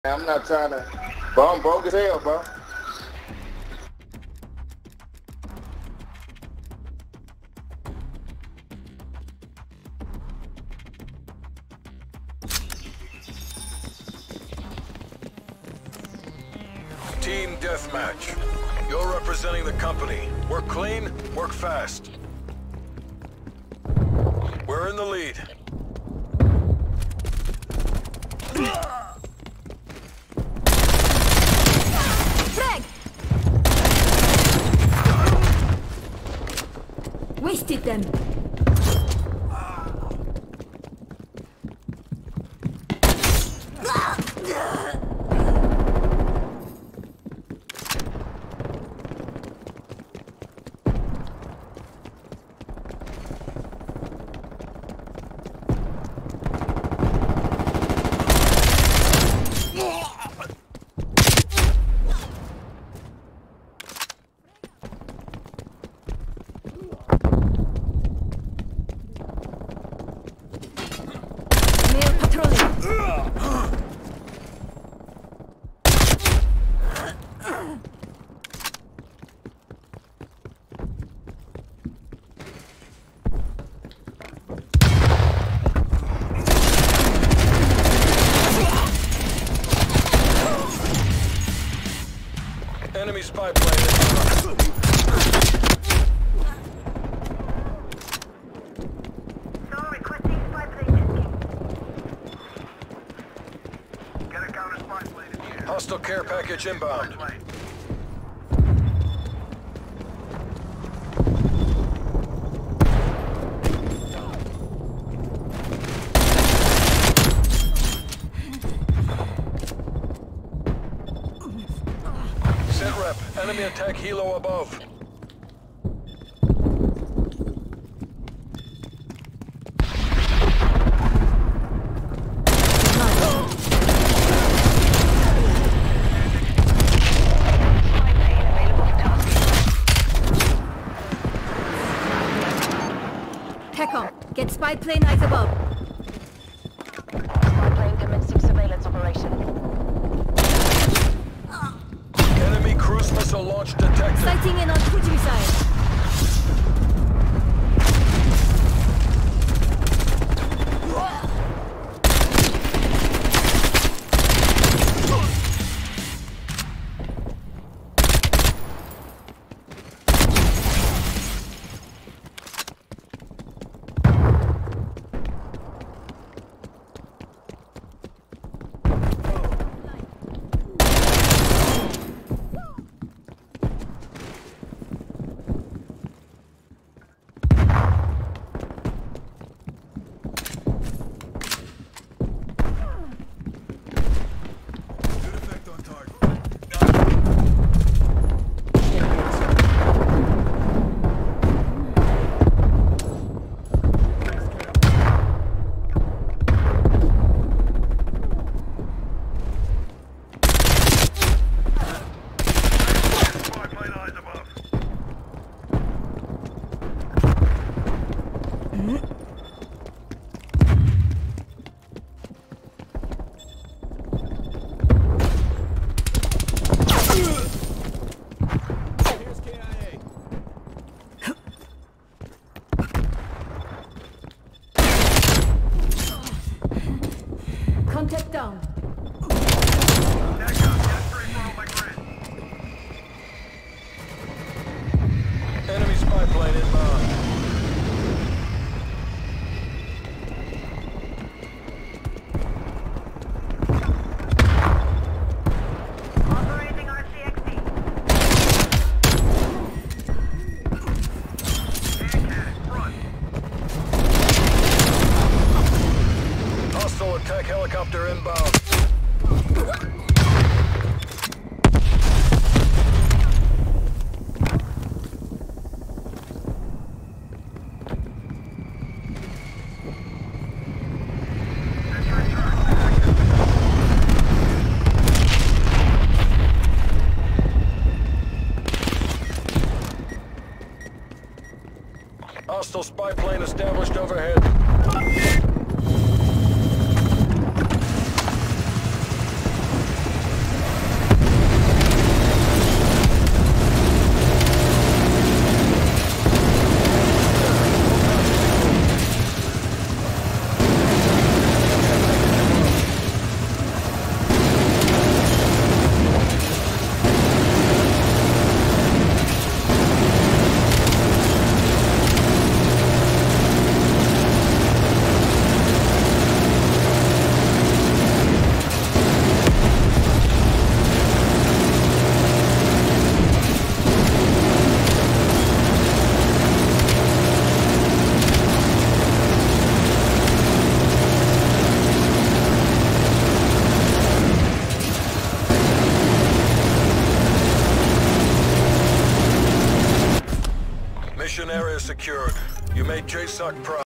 I'm not trying to, but I'm broke as hell, bro. Team deathmatch. You're representing the company. Work clean, work fast. We're in the lead. Frag! Wasted them. Enemy spy plane. Requesting spy plane. Get a counter spy plane in here. Hostile care package inbound. Sit rep. Enemy attack helo above. Get spy plane eyes above. Spy plane commencing surveillance operation. Enemy cruise missile launch detected. Sighting in on cruising side. Contact down. Enemy spy plane inbound. Operating RCXD. Front. Hostile attack helicopter inbound. Hostile spy plane established overhead. JSOC Pro.